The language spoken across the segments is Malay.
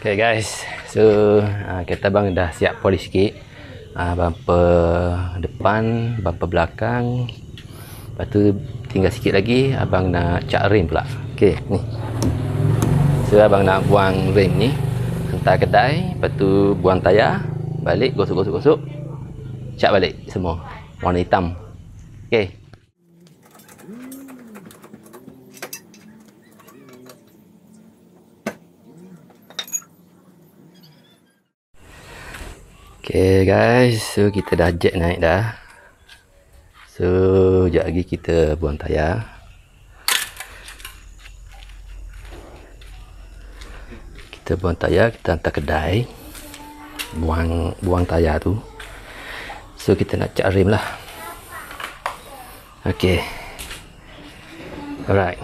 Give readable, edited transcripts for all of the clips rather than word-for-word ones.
Okay guys, so kita bang dah siap polish sikit, bumper depan, bumper belakang. Lepas tu tinggal sikit lagi abang nak cat rim pula. Okay, ni. So abang nak buang rim ni, hantar kedai, lepas tu buang tayar, balik gosok, cat balik semua warna hitam. Okay. Okay guys, so kita dah jet naik dah. So sekejap lagi kita buang tayar. Kita buang tayar, kita hantar kedai, buang tayar tu. So kita nak cat rim lah. Okay, alright.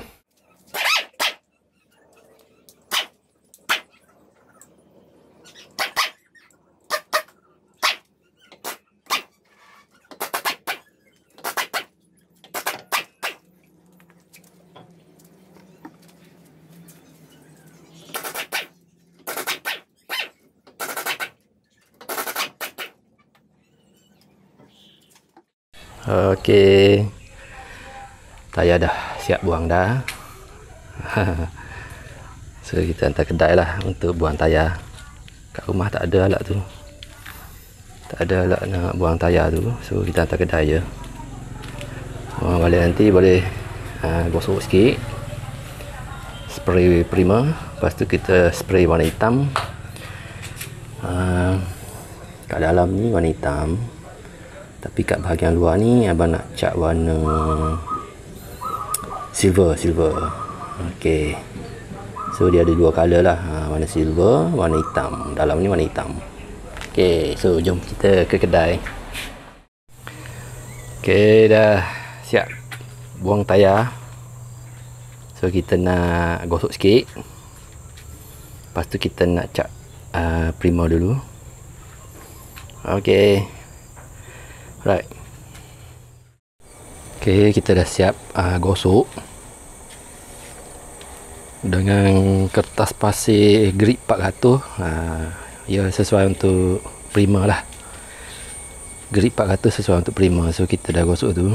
Okey, tayar dah siap buang dah. So kita hantar kedai lah untuk buang tayar. Kat rumah tak ada alat tu, tak ada alat nak buang tayar tu. So kita hantar kedai je. Balik nanti boleh gosok sikit, spray primer, lepas tu kita spray warna hitam. Kat dalam ni warna hitam, tapi kat bahagian luar ni abang nak cat warna silver. Okey, so dia ada dua color lah, warna silver, warna hitam. Dalam ni warna hitam. Okey, so jom kita ke kedai. Okey, dah siap buang tayar. So kita nak gosok sikit, lepas tu kita nak cat primer dulu. Okey, right. Okay, kita dah siap gosok dengan kertas pasir grip 400. Ya, sesuai untuk primer lah. Grip 400 sesuai untuk primer. So kita dah gosok tu.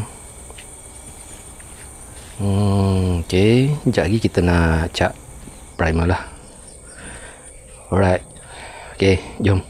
Okay, sekejap lagi kita nak cat primer lah. Alright. Okay, jom.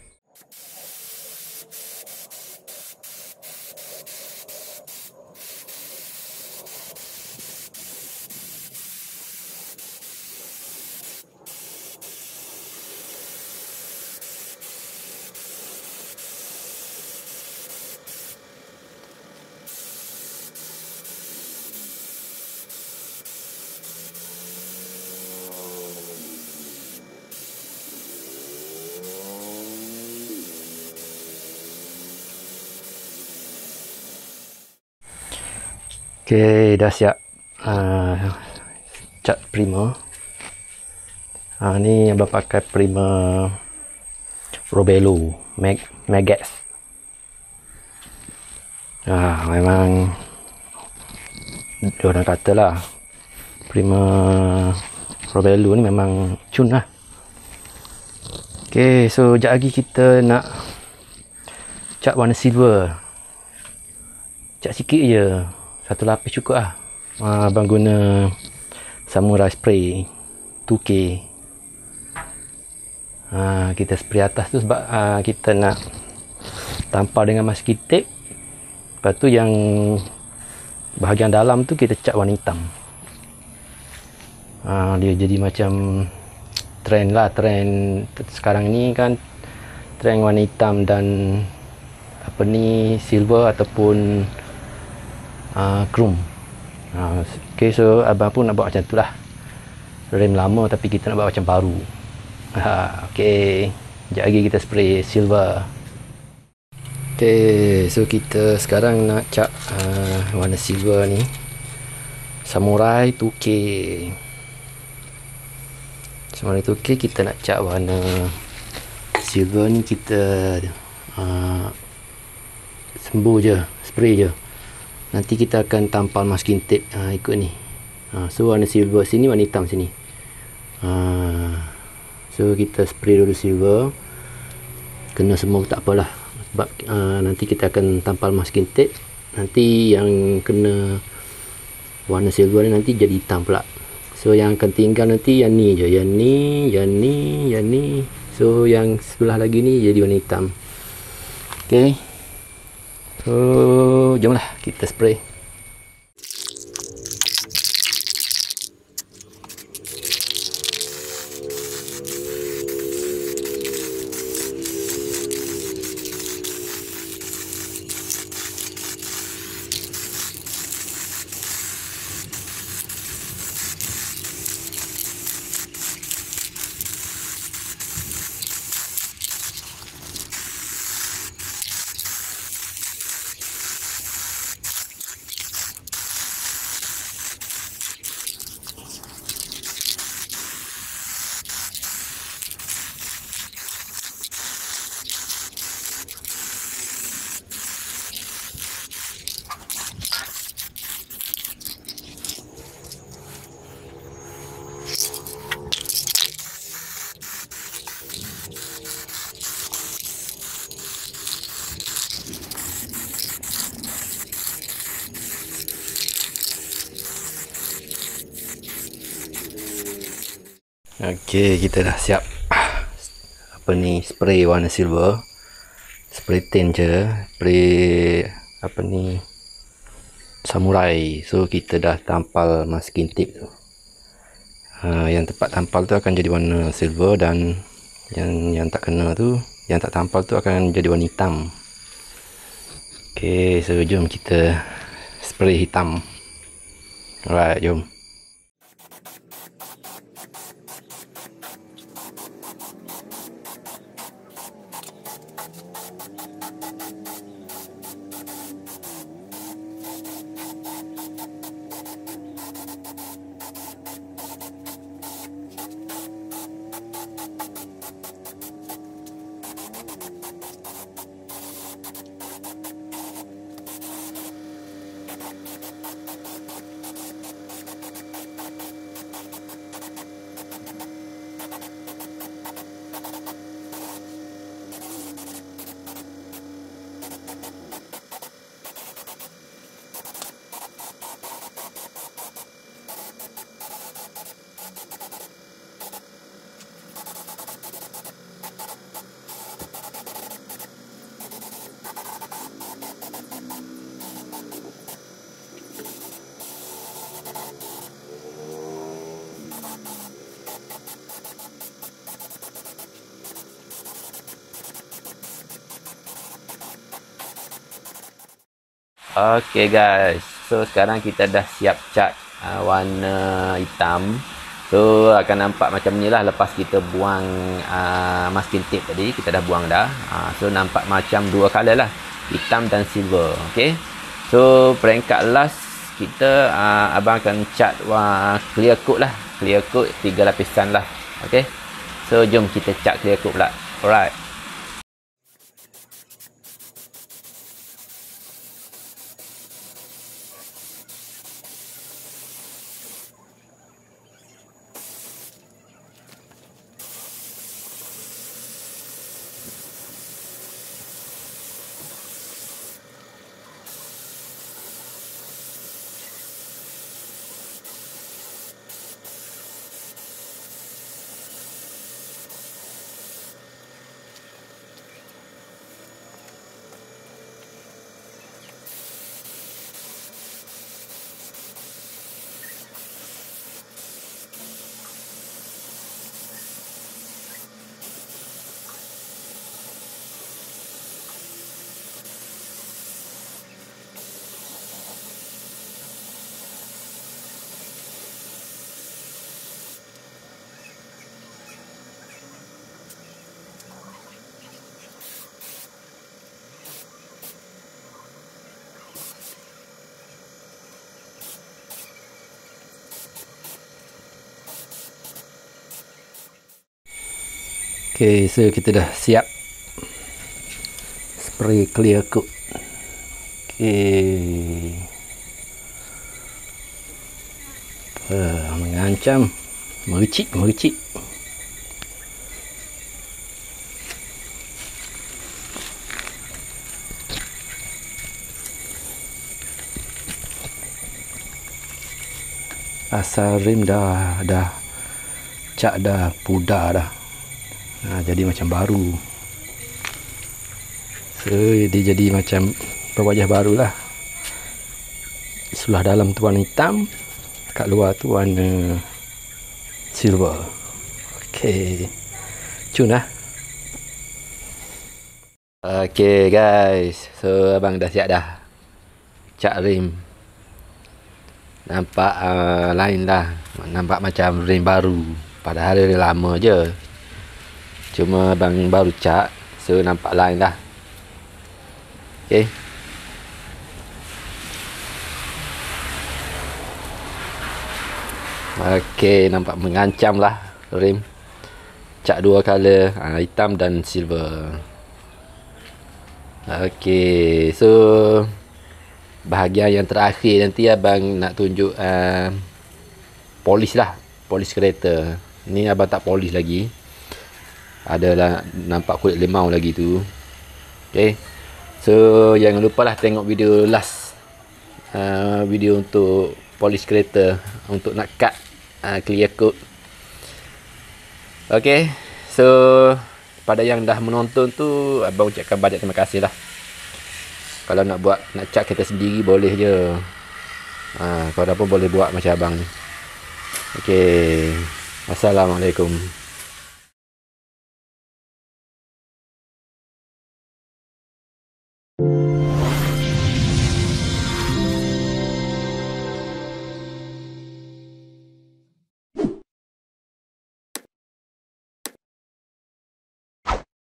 Okay, dah siap cat primer. Ni abang pakai primer Robelo Magex. Memang diorang kata lah, primer Robelo ni memang cun lah. Okay, so sekejap lagi kita nak cat warna silver. Cat sikit je, satu lapis cukup lah. Abang guna Samurai Spray 2K. Kita spray atas tu sebab kita nak tampal dengan masking tape. Lepas tu yang bahagian dalam tu kita cat warna hitam. Dia jadi macam trend lah. Trend sekarang ni kan, trend warna hitam dan apa ni, silver ataupun chrome. Okay, so abang pun nak buat macam tu lah. Rem lama tapi kita nak buat macam baru. Okay, sekejap lagi kita spray silver. Okay, so kita sekarang nak cat warna silver ni, Samurai 2K. Samurai 2K kita nak cat warna silver ni, kita sembuh je, spray je. Nanti kita akan tampal masking tape ikut ni. So warna silver sini, warna hitam sini. So kita spray dulu silver, kena semua tak apalah, sebab nanti kita akan tampal masking tape, nanti yang kena warna silver ni nanti jadi hitam pula. So yang akan tinggal nanti yang ni je, yang ni, yang ni, yang ni. So yang sebelah lagi ni jadi warna hitam. Okay, so jomlah kita spray. Okey, kita dah siap apa ni, spray warna silver. Spray tint je, spray apa ni, samurai. So kita dah tampal masking tape tu. Yang tempat tampal tu akan jadi warna silver, dan yang tak kena tu, yang tak tampal tu akan jadi warna hitam. Okey, so jom kita spray hitam. Alright, jom. Okey guys, so sekarang kita dah siap cat warna hitam. So akan nampak macam ni lah lepas kita buang masking tape tadi, kita dah buang dah. So nampak macam dua color lah, hitam dan silver. Okey, so peringkat last kita abang akan cat clear coat lah, clear coat 3 lapisan lah. Okey, so jom kita cat clear coat pula. Alright. Okay, so kita dah siap spray clear coat. Okay, mengancam, mericik. asal rim dah cat dah pudar dah. Jadi macam baru. So dia jadi macam berwajah baru lah. Sebelah dalam tu warna hitam, kat luar tu warna silver. Okey, cun lah. Okey guys, so abang dah siap dah cat rim. Nampak lain lah, nampak macam rim baru, padahal dia lama je, cuma abang baru cat, so nampak lain lah. Okey, okey, nampak mengancam lah rim. Cat dua color, hitam dan silver. Okey, so bahagian yang terakhir nanti abang nak tunjuk polish lah, polish kereta. Ni abang tak polish lagi, adalah nampak kulit limau lagi tu. Okey, so jangan lupa lah tengok video last, video untuk polish kereta, untuk nak cut clear coat. Okey, so pada yang dah menonton tu, abang ucapkan banyak terima kasih lah. Kalau nak cat kereta sendiri boleh je. Kalau ada pun boleh buat macam abang ni. Okey, assalamualaikum.